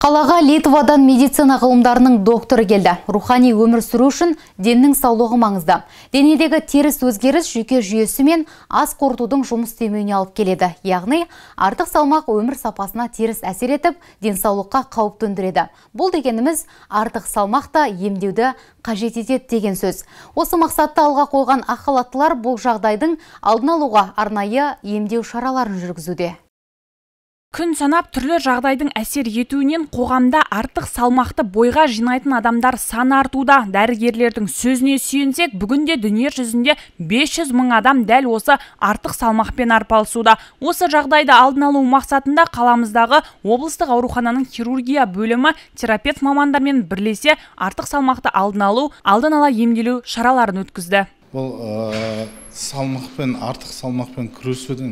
Қалаға Литвадан медицина ғылымдарының докторы келді. Рухани өмір сүру үшін деннің саулығы маңызды. Денедегі теріс өзгеріс жүйке жүйесі мен ас қорытудың жұмыс істемеуіне алып келеді. Яғни, артық салмақ өмір сапасына теріс әсер етіп, денсаулыққа қауіп төндіреді. Бұл дегеніміз артық салмақ та емдеуді қажет етеді деген сөз. Осы мақсатта алға қойған ақ халаттылар бұл жағдайдың алдын алуға арнайы емдеу шараларын жүргізуде. Күн санап түрлі жағдайдың әсер етуінен қоғамда артық салмақты бойға жинайтын адамдар саны артуда. Дәрігерлердің сөзіне сүйенсек, бүгінде дүние жүзінде 500 мың адам дәл осы артық салмақпен арпалысуда. Осы жағдайды алдын алу мақсатында қаламыздағы облыстық аурухананың хирургия бөлімі терапевт мамандармен бірлесе артық салмақты алдын ала емделу шараларын өткізді. Бұл артық салмақпен күресуден,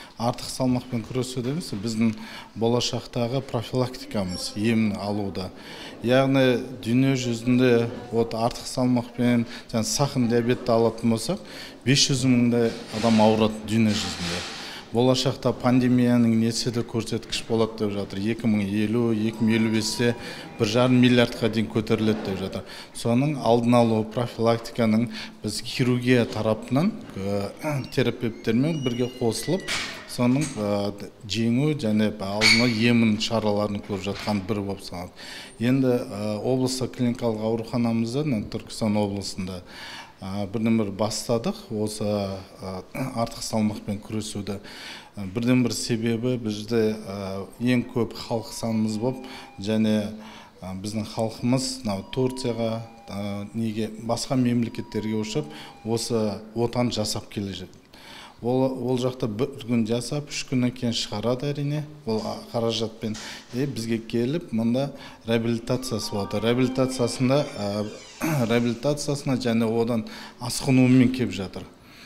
біздің болашақтағы профилактикамыз, емін алуда. Яғни, дүние жүзінде артық салмақпен сахар диабетті алатын болсақ, 500 мыңдай адам ауырады дүние жүзінде. Болашақта пандемияның несі де көрсеткіш болады деп жатыр. 2050-2055-те 1,5 миллиардқа дейін көтеріледі деп жатыр. Соның алдын алу профилактиканың біз хирургия тарапынан терапевттермен бірге қосылып, соның жеңу және алдын емін шараларын көріп жатқан бір болып саналады. Енді облыстық клиникалық ауруханамызда, Түркістан облысында бірден-бір бастадық осы артық салмақпен күресуді. Бірден-бір себебі бізде ең көп халық санымыз болып, және біздің халқымыз Турцияға, басқа мемлекеттерге ұшып, осы отан жасап келе жатыр. Ол жақта бір күн жасап, 3 күннен кейін шығарады әрине, ол қаражатпен. Бізге келіп, мұнда реабилитациясы болады. Реабилитациясына және одан асқынуымен кеп жатыр.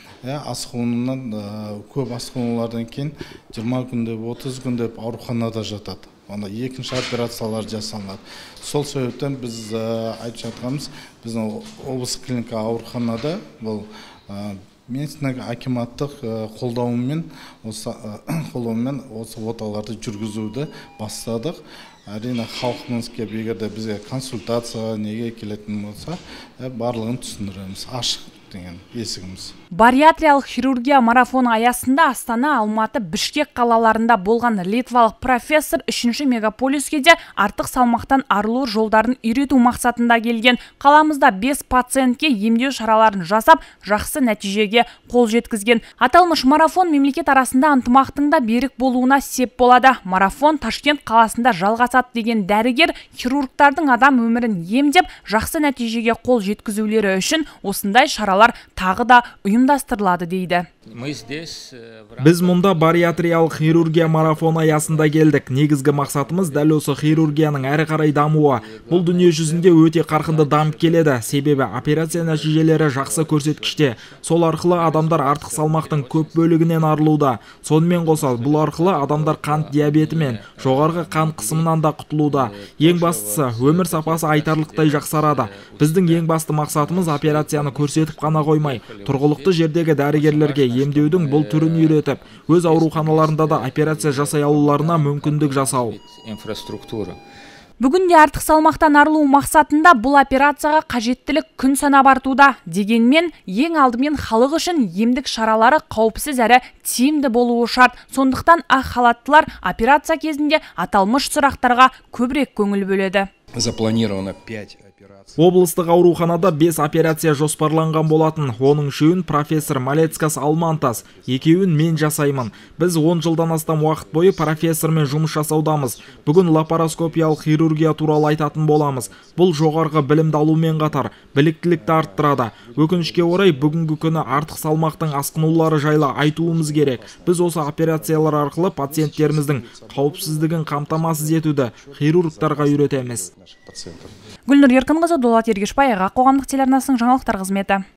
Көп асқынулардан кейін 20 күнде, 30 күнде ауруханада жатады. Онда екінші операциялар жасалынады. Сол себептен біз айтып жатқанымыз, біздің облыстық клиника ауруханада бұл местный акиматтық қолдауымен осы оталарды жүргізуді бастадық. Әрине халқымыз келіп, егерде бізге консультация неге келетін болса, барлығын түсіндіреміз. Ашық деген есігіміз. Бариатриялық хирургия марафоны аясында Астана, Алматы, Бішкек қалаларында болған литвалық профессор 3-ші мегаполиске де артық салмақтан арылу жолдарын үйрету мақсатында келген. Қаламызда 5 пациентке емдеу шараларын жасап, жақсы нәтижеге қол жеткізген. Аталмыш марафон мемлекет арасында ынтымақтың да берік болуына сеп болады. Марафон Ташкент қаласында жалғасады деген дәрігер хирургтардың адам өмірін емдеп, жақсы нәтижеге қол жеткізулері үшін осындай шаралар тағы да ұйымдастырылады дейді. Біз мұнда бариатриялық хирургия марафоны аясында келдік. Негізгі мақсатымыз дәл осы хирургияның әрі қарай дамуы. Бұл дүние жүзінде өте қарқынды дамып келеді. Себебі операция нәтижелері жақсы көрсеткіште. Сол арқылы адамдар артық салмақтың көп бөлігінен арылуда. Сонымен қоса, бұл арқылы адамдар қант диабеті мен жоғарғы қан қысымынан да құтылуда. Ең бастысы, өмір сапасы айтарлықтай жақсарады. Біздің ең басты мақсатымыз операцияны көрсетіп қана қоймай, тұрғылықты жердегі дәрігерлерге емдеудің бұл түрін үйретіп, өз ауруханаларында да операция жасай алуларына мүмкіндік жасау. Бүгінде артық салмақтан арылу мақсатында бұл операцияға қажеттілік күн санап артуда. Дегенмен, ең алдымен халық үшін емдік шаралары қауіпсіз әрі тиімді болуы шарт. Сондықтан ақ халаттылар операция кезінде аталмыш сұрақтарға көбірек көңіл бөледі. Запланировано 5 операций. Облыстық ауруханада 5 операция жоспарланған болатын. Оның 3-ін профессор Малецкас Алмантас, 2-ін мен жасаймын. Біз 10 жылдан астам уақыт бойы профессормен жұмыс жасаудамыз. Бүгін лапароскопиялық хирургия туралы айтатын боламыз. Бұл жоғарғы білімді алумен қатар біліктілікті арттырады. Өкінішке орай, бүгінгі күні артық салмақтың асқынулары жайлы айтуымыз керек. Біз осы операциялар арқылы пациенттеріміздің қауіпсіздігін қамтамасыз етуді хирургтарға үйретеміз. Гүлнұр Еркінқызы, Дулат Ергешбай, Ақ қоғамдық телеарнасының жаңалықтар қызметі.